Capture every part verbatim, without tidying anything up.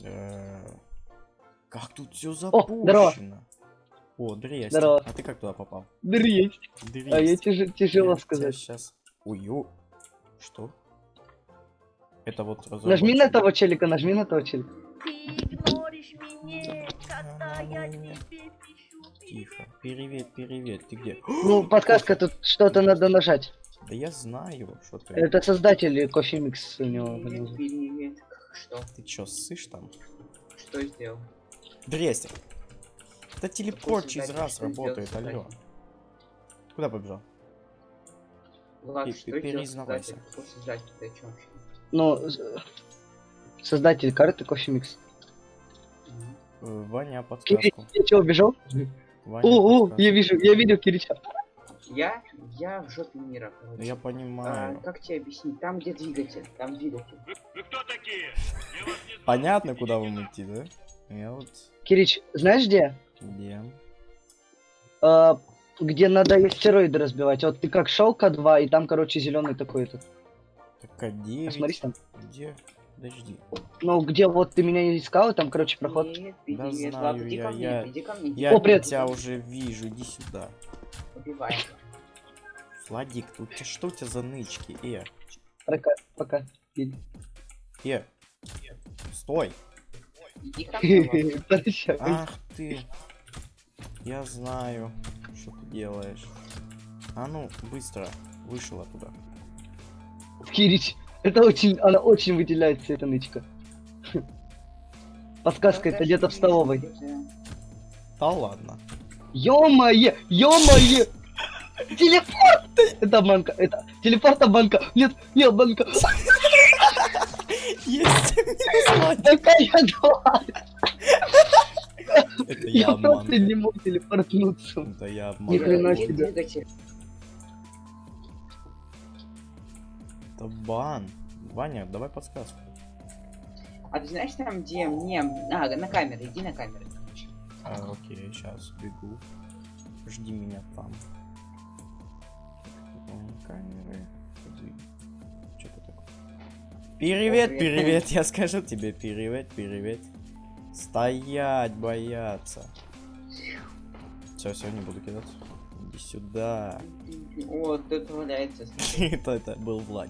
Э, Как тут все здорово. запущено? О, дрезть. Здорово. А ты как туда попал? Дресть. Дрезть. А я тяж- тяжело Я сказать. Сейчас. Ой, ё. Что? Это вот Нажми на разработчик. того челика, нажми на того челика. Ты игноришь меня, когда я тебе пишу. Тихо. Привет, привет. Ты где? Ну, подсказка, тут что-то надо нажать. Да я знаю, что ты. Это создатель кофе микс у него. Привет, привет. Что? Ты чё, ссышь там? Что сделал? Дрезть. Это телепорт Какой через создатель? раз Что работает, сделал алло. создатель? Куда побежал? Влад, Ты- что ты сделал переизнавайся. создатель? Какой создатель? Ты о чем вообще? Ну, с- создатель карты кофе микс. Мгм. Э, Ваня, Кирич, подсказку. я чего, убежал? Ваня, О, о, подсказку. я вижу, я видел Кирича. Я? Я в жопе мира, короче. Да я А, понимаю. как тебе объяснить? Там, где двигатель. Там двигатель. Понятно, куда вам идти, да? Я вот... Кирич, знаешь где? Где? А, где надо астероиды разбивать. Вот ты как шел ка два, и там, короче, зеленый такой этот. Так, а девять? Посмотри там. Где? Подожди. Ну, где вот ты меня искал, и там, короче, проход. Привет, Да привет. знаю Влад, иди я, ко мне, я- иди ко мне. иди Я О, ко мне. привет. тебя уже вижу, иди сюда. Убивай. Владик, тут тебя- что у тебя за нычки? Э, Пока, пока. э. Стой. Иди ко мне, Влад. Прощай. Ах ты. Я знаю, что ты делаешь. А ну, быстро. Вышел оттуда. Кирич, это очень, она очень выделяется, эта нычка. Подсказка, это где-то в столовой. Да ладно. Ё-моё, ё-моё! Телепорт! Это банка, это телепорт банка. Нет, нет, банка. Есть! Минус Владик. Такая два. Это я Я просто обман. не мог телепортнуться. Это я Ни хрена обман. Где себе. двигатель? Это бан. Ваня, давай подсказку. А ты знаешь там, где мне... А, на камеры, иди на камеры. короче. А, окей, сейчас бегу. Жди меня там. М, Камеры. Что-то такое. Привет, О, привет. привет, я скажу тебе привет, привет. Стоять, бояться. Все, все, не буду кидаться. Иди сюда. О, тут валяется. смотри. Это, это был Владик.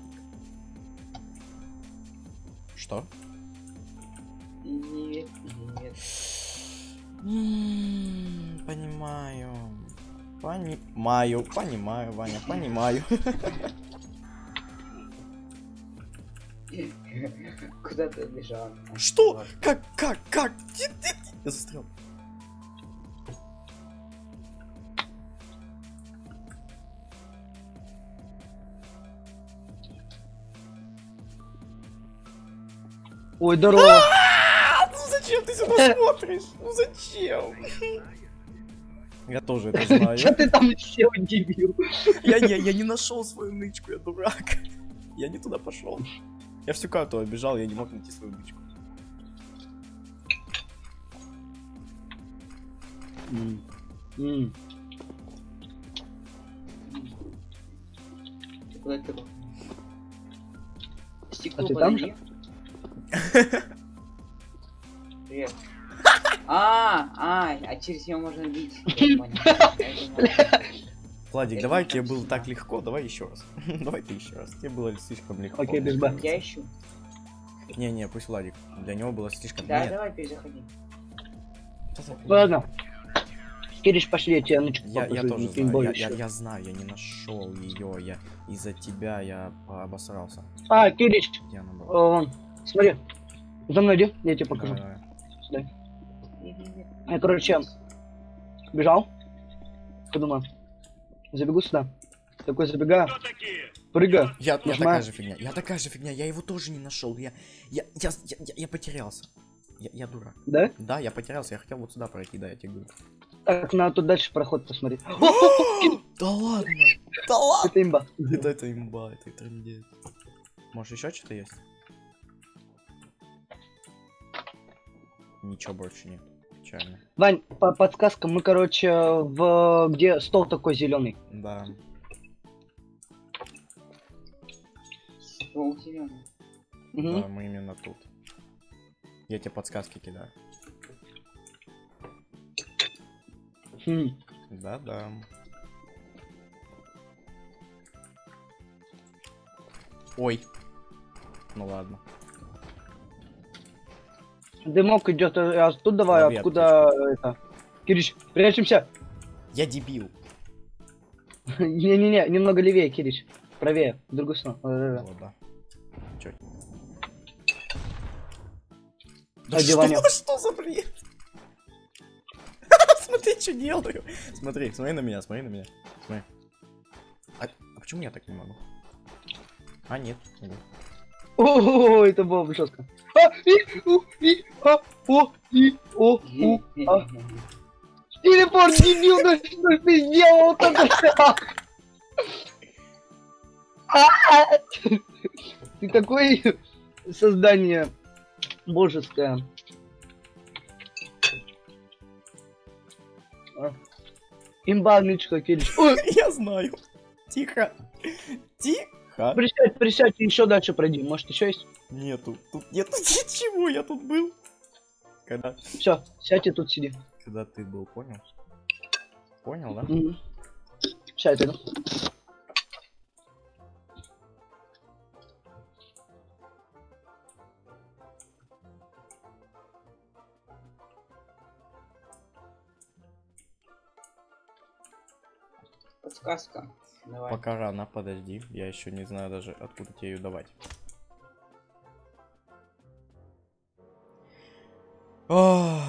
Что? Привет, привет. М, Понимаю. Понимаю, понимаю, Ваня, понимаю. Куда ты бежал? Что? Как, как, как? Где ты? Я застрял. Ой, здорово. А, ну зачем ты сюда смотришь? Ну зачем? Я тоже это знаю. Чё ты там сел, дебил? Я не, я не нашел свою нычку, я дурак. Я не туда пошел. Я всю карту оббежал, я не мог найти свою нычку. М, м. Ты куда ты был? А Стекло ты там подойди. Привет. А, а, а через нее можно бить. Я понял. Я думал, Владик, Это давай не тебе так было сильно. так легко, давай еще раз. Давай ты еще раз. Тебе было слишком легко. Окей, без бан. Я ищу. Не-не, пусть Владик. Для него было слишком... Да, Нет. давай перезаходи. Ладно. Кирич, пошли, я тебе нычку Я, я покажу, тоже не знаю, пейнтбол я, ещё. я, я знаю, я не нашел ее, я из-за тебя я обосрался. А, Кирич, Я э, набрал. вон, смотри. За мной иди, я тебе покажу. Давай, давай. Сюда. Я, короче, бежал. Подумал. Забегу сюда. Такой забегаю. Прыгаю. Я, я Нажимаю. такая же фигня, я такая же фигня, я его тоже не нашел, я, я, я, я, я, я потерялся. Я, я дурак. Да? Да, я потерялся, я хотел вот сюда пройти, да, я тебе говорю. Так, надо тут дальше проход посмотреть. Да ладно, да ладно. Это имба. Это, это имба, это трындец. Может еще что-то есть? Ничего больше нет. Печально. Вань, по подсказкам, мы, короче, в где стол такой зеленый. Да. Стол зеленый. Да, мы именно тут. Я тебе подсказки кидаю. Хм. Да-да. Ой. Ну ладно. Дымок идет оттуда, давай, Лови откуда это. Кирич, прячемся. Я дебил. Не-не-не, немного левее, Кирич. Правее, в другую сторону. Да-да-да. Вот, да. Чё? А, Диваня. что, что за бред? Смотри, что делаю. Смотри, смотри на меня, смотри на меня. Смотри. А, а почему я так не могу? А, нет. Могу. О, это было бы жестко. А, и, у, и, а, о, и, о, у, а. Телепорт, дебил, да что ж ты сделал тогда? А! Ты такое создание божеское. А. Имбанычка, Кирич. Ой, Я знаю. Тихо. Тихо. присядь, присядь и еще дальше пройди. Может, еще есть? Нету. Тут нету ничего. Я тут был. Когда? Все, сядь и тут сиди. Когда ты был, понял? Понял, да? Угу. Сядь, иду. Подсказка. Давай. Пока рано, подожди. Я еще не знаю даже, откуда тебе ее давать. Ой.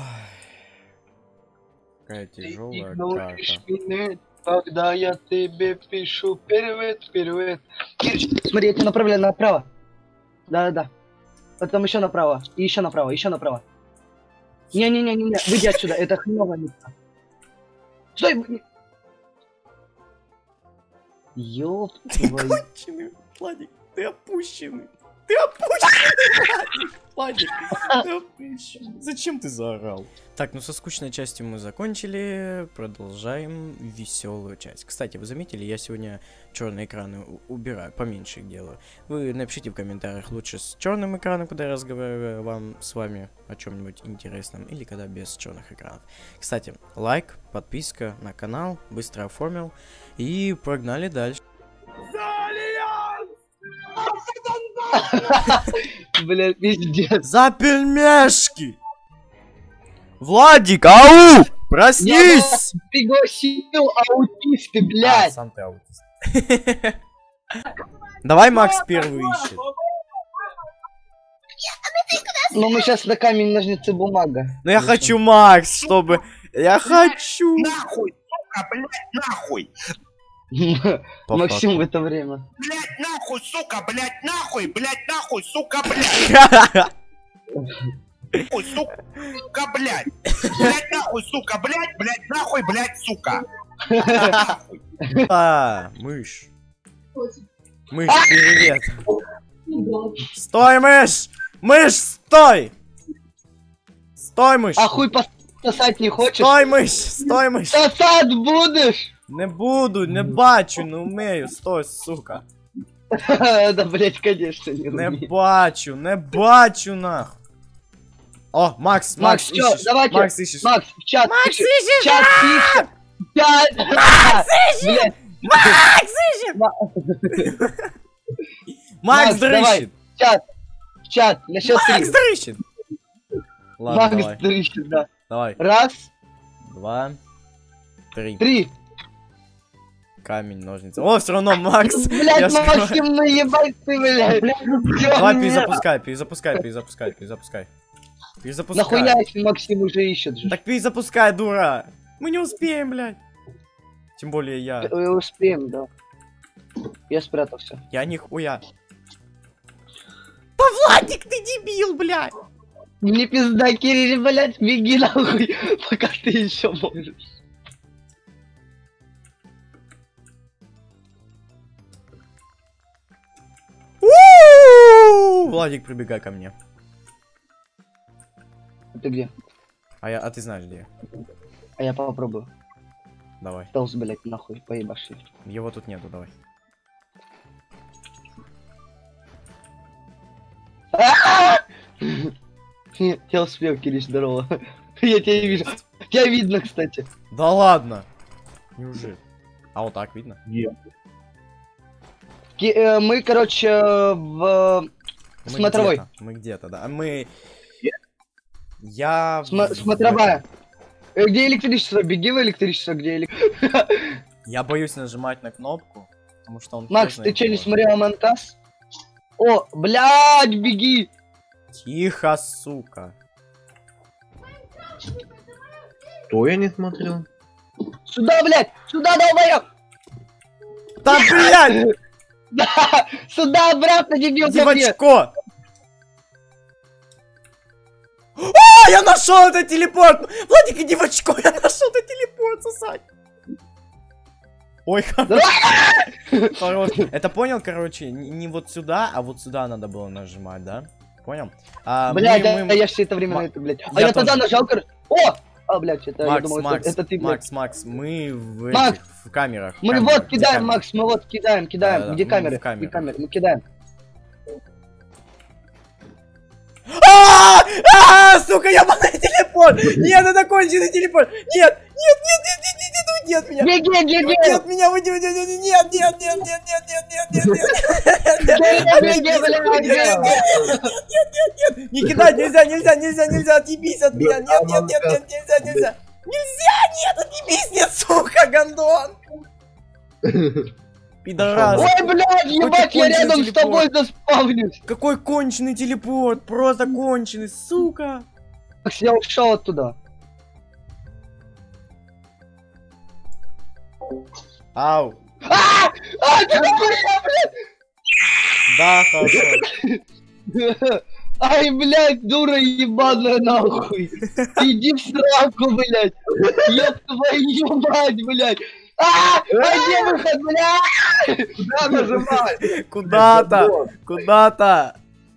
Какая тяжелая карта. Когда я тебе пишу привет, привет. Кирич, смотри, я тебя направляю направо. Да-да-да. Потом еще направо. И еще направо, еще направо. Не-не-не-не, выйди отсюда, это хреновое место. Стой! Ёп твою. Конченый, Владик, ты опущенный. Ты опущенный, Владик. Владик, ты опущенный. Зачем ты заорал? Так, ну со скучной частью мы закончили. Продолжаем веселую часть. Кстати, вы заметили, я сегодня черные экраны убираю, поменьше их делаю. Вы напишите в комментариях, лучше с черным экраном, когда я разговариваю вам с вами о чем-нибудь интересном, или когда без черных экранов. Кстати, лайк, подписка на канал, быстро оформил. И погнали дальше. Бля, пиздец. За пельмешки! Владик, ау! Проснись! Я пригласил аутист, ты, А, блядь. сам ты аутист. Давай Макс первый ищет. Ну мы сейчас на камень, ножницы, бумага. Ну я хочу Макс, чтобы... Я хочу! Нахуй, сука, блядь, нахуй! Максим в это время. Блядь, нахуй, сука, блядь, нахуй, блядь, нахуй, сука, блядь! Нахуй, сука, блядь! Блядь, нахуй, сука, блядь, блядь, нахуй, блядь, сука! Нахуй. А, мышь. Мышь, привет. Стой, мышь! Мышь, стой! Стой, мышь! А хуй пососать не хочешь? Стой, мышь! Стой, мышь! Сосать будешь? Не буду, не бачу, не умею. Стой, сука. Да, блять, конечно, не Не умею. бачу, не бачу, нахуй. О, Макс, Макс, Макс, чё, ищешь. давайте. Макс, ищешь. Макс, в чат Макс пиши. ищет, Чат пишет. Чат. Макс ищет! Блядь, Макс ищет! Ма- Макс Макс, давай. дрыщет! в чат. В чат. На счет Макс три. дрыщет! Ладно, Макс давай. дрыщет, да. Давай. Раз, Два. Три. три. Камень, ножницы. О, все равно Макс. Я Блять, ж говорю. Максим, ну ебать ты, блядь. Давай Чё, перезапускай, перезапускай, перезапускай, перезапускай. Перезапускай. нахуя, если Максим уже ищет же? Так перезапускай, дура. Мы не успеем, блядь. Тем более я. Э, Успеем, да. Я спрятался. Я нихуя. Да, Владик, ты дебил, блядь. Не пизда, Кирилл, блядь, беги нахуй, пока ты еще можешь. У-у-у! Владик, прибегай ко мне. Ты где? А я, а ты знаешь где я? А я попробую. Давай. Толс, блядь, нахуй, поебаши. Его тут нету, давай. Я успел, Кирилл, здорово. Я тебя вижу. Тебя видно, кстати. Да ладно. Неужели? А вот так видно? Нет. Ки- э, Мы, короче, в Мы смотровой. где-то, Мы где-то, да. Мы... Я... Сма- в- Смотровая. Э, Где электричество? Беги в электричество, где электричество. Я боюсь нажимать на кнопку, потому что он... Макс, поздно ты что, не идет. смотрел Амонтас? О, блядь, беги! Тихо, сука. Что я не смотрел? Сюда, блядь! Сюда, долбоёб! Да, блядь! Да! Сюда, обратно, дебил, ко мне! Девочко! А, я нашел этот телепорт! Владик, иди в очко, я нашел этот телепорт, сосать! Ой, хорош. Хорош. Это понял, короче, не не вот сюда, а вот сюда надо было нажимать, да? Понял? А, Блядь, мы- да, мы- я все это время Ма- на это, блядь. А Я я тогда тоже. нажал, короче. О! А, блядь, это, я Макс, думал, Макс, это, это ты, блядь. Макс, Макс, мы в, Макс! этих, в камерах. Мы камерах. вот Где кидаем, камеры? Макс, мы вот кидаем, кидаем. Да-да-да, Где мы камеры? в камерах. Где камеры? Мы кидаем. А, а, сука, ебаный телепорт! Нет, это конченый телепорт! Нет, нет, нет, нет, нет, нет, нет, уйди от меня! Беги, беги! Уйди от меня, уйди, уйди, уйди, уйди, нет, нет, нет, нет, нет, нет, нет, нет, нет, Беги, беги, блядь! не кидать, нельзя, нельзя, нельзя, нельзя, отъебись от меня, нет, нет, нет, нет, нельзя, нельзя, нельзя, нет, отъебись, нет, сука, гондон! Пидорас! Ой, блядь, ебать, я конченый рядом с телепорт. тобой заспавнюсь! Какой конченый телепорт, просто конченый, сука! Макс, я ушел оттуда. Ау, А! А, ты такой, да, хорошо. блядь! Ай, блядь, дура ебаная, нахуй! Иди в сраку, блядь! Ёб твою мать, блядь! А! А где выход, блядь? Куда нажимать? Куда-то, куда-то.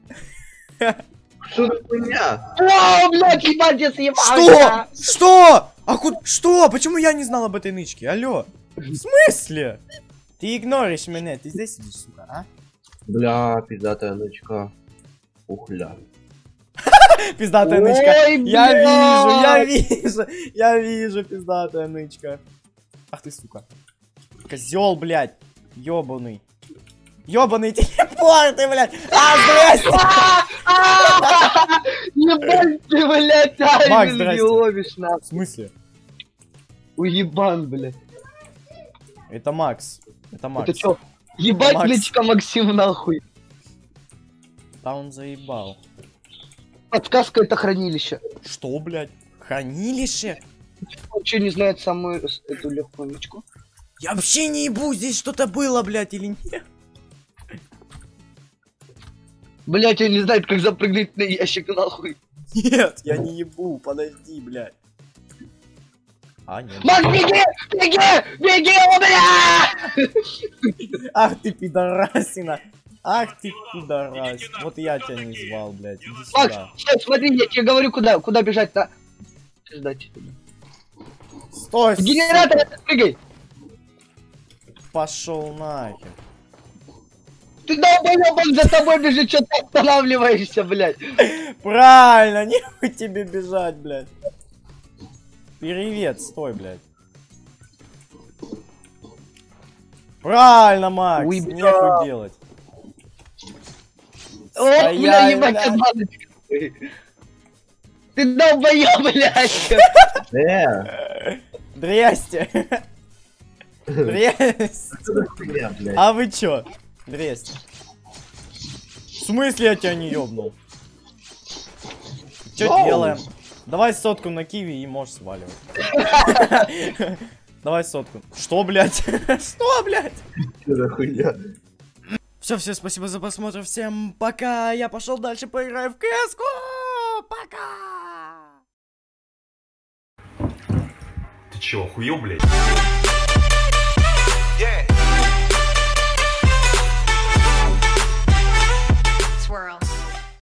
Что за хуйня? О, блядь, ебать, я съебал! Что? Что? А ку... Что? Почему я не знал об этой нычке? Алло. В смысле? Ты игноришь меня, ты здесь сидишь, сука, а? Бля, пиздатая ночка. Ухля. Пиздатая Ой, нычка. Я блядь. вижу, я вижу, я вижу пиздатая нычка. Ах ты, сука. Козел, блядь. Ёбаный. Ёбаный телепорты, блядь. А, здрасте. Ебать ты, блядь, Макс, тайминги здрасте. ловишь, нахуй. В смысле? Уебан, блядь. Это Макс. Это Макс. Это чё? Ебать, Макс. нычка Максим, нахуй. Да он заебал. Подсказка — это хранилище. Что, блядь? Хранилище? Он что, не знает самую с- эту легкую нычку? Я вообще не ебу, здесь что-то было, блядь, или нет? Блядь, он не знает, как запрыгнуть на ящик, нахуй. Нет, я не ебу, подожди, блядь. А, нет. Макс, беги! Беги! Беги, о, бля! Ах ты пидорасина. Ах ты пидорас. Вот я тебя не звал, блядь. Иди Макс, сюда. стой, смотри, я тебе говорю, куда, куда бежать, на... Ждать. Стой, В генератор прыгай! пошел нахер. Ты долбоёб, он за тобой бежит, что ты останавливаешься, блядь? Правильно, нехуй тебе бежать, блядь. Привет, стой, блядь. Правильно, Макс, Ой, бля. нехуй делать. Вот, бля, Стоять, ебать, блядь. обманочка. Ты долбоёб, блядь. Э, Дресте. Дресте. что за хуйня, блядь? А вы чё? Дресте. В смысле я тебя не ёбнул? Чё Вау. делаем? Давай сотку на киви и можешь сваливать. Давай сотку. Что, блядь? Что, блядь? Что за хуйня? Все, все, спасибо за просмотр. Всем пока. Я пошел дальше поиграю в кэску. Пока. Ты чё, охуел, блядь?